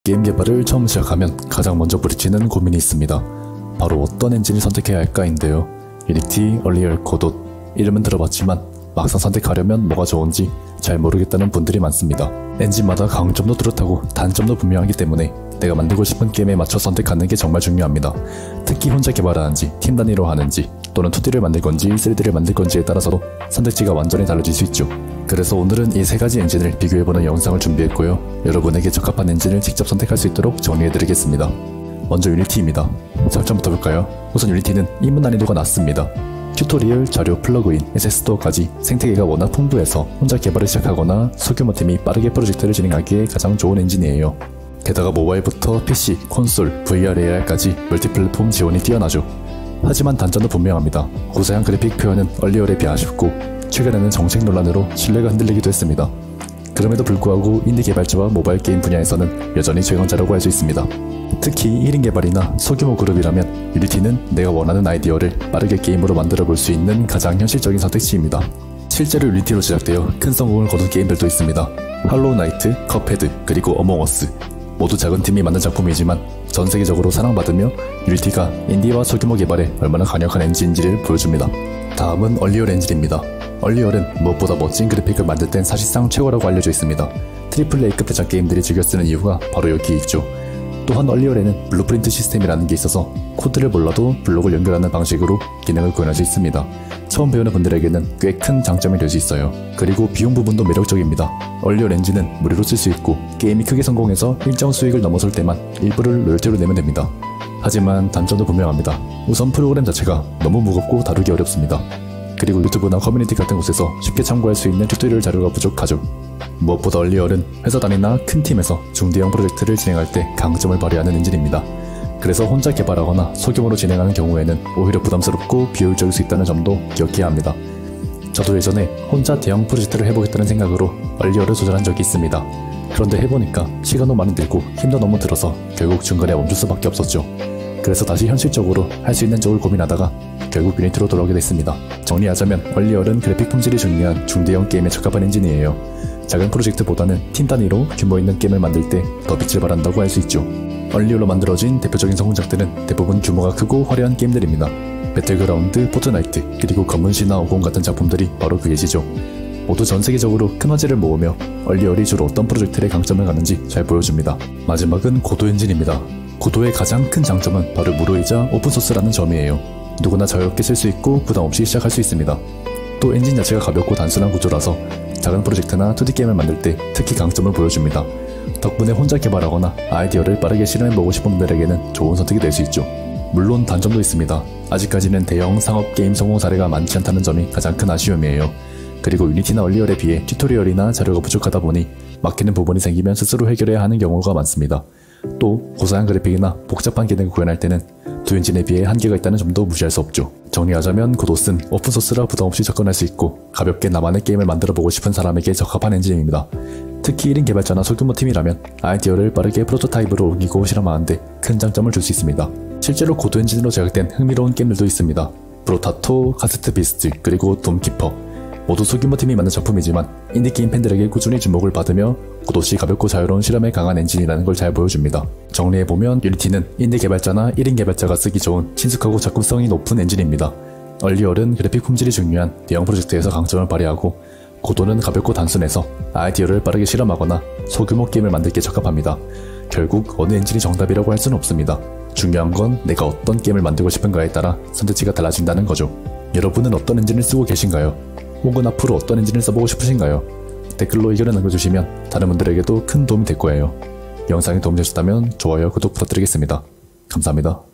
게임 개발을 처음 시작하면 가장 먼저 부딪히는 고민이 있습니다. 바로 어떤 엔진을 선택해야 할까인데요. 유니티, 얼리얼, 고도 이름은 들어봤지만 막상 선택하려면 뭐가 좋은지 잘 모르겠다는 분들이 많습니다. 엔진마다 강점도 뚜렷하고 단점도 분명하기 때문에 내가 만들고 싶은 게임에 맞춰 선택하는 게 정말 중요합니다. 특히 혼자 개발하는지 팀 단위로 하는지 또는 2D를 만들 건지 3D를 만들 건지에 따라서도 선택지가 완전히 달라질 수 있죠. 그래서 오늘은 이 세 가지 엔진을 비교해보는 영상을 준비했고요. 여러분에게 적합한 엔진을 직접 선택할 수 있도록 정리해드리겠습니다. 먼저 유니티입니다. 장점부터 볼까요? 우선 유니티는 입문 난이도가 낮습니다. 튜토리얼, 자료, 플러그인, SS도어까지 생태계가 워낙 풍부해서 혼자 개발을 시작하거나 소규모 팀이 빠르게 프로젝트를 진행하기에 가장 좋은 엔진이에요. 게다가 모바일부터 PC, 콘솔, VR, AR까지 멀티플랫폼 지원이 뛰어나죠. 하지만 단점도 분명합니다. 고사양 그래픽 표현은 얼리얼에 비해 아쉽고 최근에는 정책 논란으로 신뢰가 흔들리기도 했습니다. 그럼에도 불구하고 인디 개발자와 모바일 게임 분야에서는 여전히 최강자라고 할 수 있습니다. 특히 1인 개발이나 소규모 그룹이라면 유니티는 내가 원하는 아이디어를 빠르게 게임으로 만들어 볼 수 있는 가장 현실적인 선택지입니다. 실제로 유니티로 제작되어 큰 성공을 거둔 게임들도 있습니다. 할로우 나이트, 컵헤드, 그리고 어몽어스 모두 작은 팀이 만든 작품이지만 전 세계적으로 사랑받으며 유니티가 인디와 소규모 개발에 얼마나 강력한 엔진인지를 보여줍니다. 다음은 얼리얼 엔진입니다. 얼리얼은 무엇보다 멋진 그래픽을 만들 땐 사실상 최고라고 알려져 있습니다. AAA급 대작 게임들이 즐겨 쓰는 이유가 바로 여기에 있죠. 또한 얼리얼에는 블루프린트 시스템이라는 게 있어서 코드를 몰라도 블록을 연결하는 방식으로 기능을 구현할 수 있습니다. 처음 배우는 분들에게는 꽤 큰 장점이 될 수 있어요. 그리고 비용 부분도 매력적입니다. 얼리얼 엔진은 무료로 쓸 수 있고 게임이 크게 성공해서 일정 수익을 넘어설 때만 일부를 로열티로 내면 됩니다. 하지만 단점도 분명합니다. 우선 프로그램 자체가 너무 무겁고 다루기 어렵습니다. 그리고 유튜브나 커뮤니티 같은 곳에서 쉽게 참고할 수 있는 튜토리얼 자료가 부족하죠. 무엇보다 얼리얼은 회사 단위나 큰 팀에서 중대형 프로젝트를 진행할 때 강점을 발휘하는 엔진입니다. 그래서 혼자 개발하거나 소규모로 진행하는 경우에는 오히려 부담스럽고 비효율적일 수 있다는 점도 기억해야 합니다. 저도 예전에 혼자 대형 프로젝트를 해보겠다는 생각으로 얼리얼을 도전한 적이 있습니다. 그런데 해보니까 시간도 많이 들고 힘도 너무 들어서 결국 중간에 멈출 수밖에 없었죠. 그래서 다시 현실적으로 할 수 있는 쪽을 고민하다가 결국 유니티로 돌아오게 됐습니다. 정리하자면 얼리얼은 그래픽 품질이 중요한 중대형 게임에 적합한 엔진이에요. 작은 프로젝트보다는 팀 단위로 규모 있는 게임을 만들 때 더 빛을 발한다고 할 수 있죠. 얼리얼로 만들어진 대표적인 성공작들은 대부분 규모가 크고 화려한 게임들입니다. 배틀그라운드, 포트나이트, 그리고 검은시나 오공 같은 작품들이 바로 그 예시죠. 모두 전 세계적으로 큰 화제를 모으며 얼리얼이 주로 어떤 프로젝트의 강점을 가는지 잘 보여줍니다. 마지막은 고도 엔진입니다. 고도의 가장 큰 장점은 바로 무료이자 오픈소스라는 점이에요. 누구나 자유롭게 쓸 수 있고 부담 없이 시작할 수 있습니다. 또 엔진 자체가 가볍고 단순한 구조라서 작은 프로젝트나 2D 게임을 만들 때 특히 강점을 보여줍니다. 덕분에 혼자 개발하거나 아이디어를 빠르게 실현해보고 싶은 분들에게는 좋은 선택이 될 수 있죠. 물론 단점도 있습니다. 아직까지는 대형 상업 게임 성공 사례가 많지 않다는 점이 가장 큰 아쉬움이에요. 그리고 유니티나 얼리얼에 비해 튜토리얼이나 자료가 부족하다 보니 막히는 부분이 생기면 스스로 해결해야 하는 경우가 많습니다. 또 고사양 그래픽이나 복잡한 기능을 구현할 때는 두 엔진에 비해 한계가 있다는 점도 무시할 수 없죠. 정리하자면 고도스는 오픈소스라 부담없이 접근할 수 있고 가볍게 나만의 게임을 만들어보고 싶은 사람에게 적합한 엔진입니다. 특히 1인 개발자나 소규모 팀이라면 아이디어를 빠르게 프로토타입으로 옮기고 실험하는데 큰 장점을 줄 수 있습니다. 실제로 고도 엔진으로 제작된 흥미로운 게임들도 있습니다. 브로타토, 카세트 비스트, 그리고 돔키퍼 모두 소규모 팀이 만든 작품이지만 인디게임 팬들에게 꾸준히 주목을 받으며 고도시 가볍고 자유로운 실험에 강한 엔진이라는 걸 잘 보여줍니다. 정리해보면 유니티는 인디 개발자나 1인 개발자가 쓰기 좋은 친숙하고 접근성이 높은 엔진입니다. 얼리얼은 그래픽 품질이 중요한 대형 프로젝트에서 강점을 발휘하고 고도는 가볍고 단순해서 아이디어를 빠르게 실험하거나 소규모 게임을 만들기에 적합합니다. 결국 어느 엔진이 정답이라고 할 수는 없습니다. 중요한 건 내가 어떤 게임을 만들고 싶은가에 따라 선택지가 달라진다는 거죠. 여러분은 어떤 엔진을 쓰고 계신가요? 혹은 앞으로 어떤 엔진을 써보고 싶으신가요? 댓글로 의견을 남겨주시면 다른 분들에게도 큰 도움이 될 거예요. 영상이 도움되셨다면 좋아요, 구독 부탁드리겠습니다. 감사합니다.